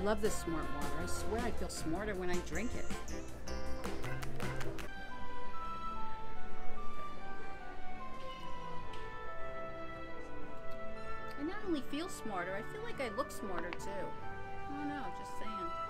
love this Smartwater. I swear I feel smarter when I drink it. I not only feel smarter, I feel like I look smarter too. I don't know, just saying.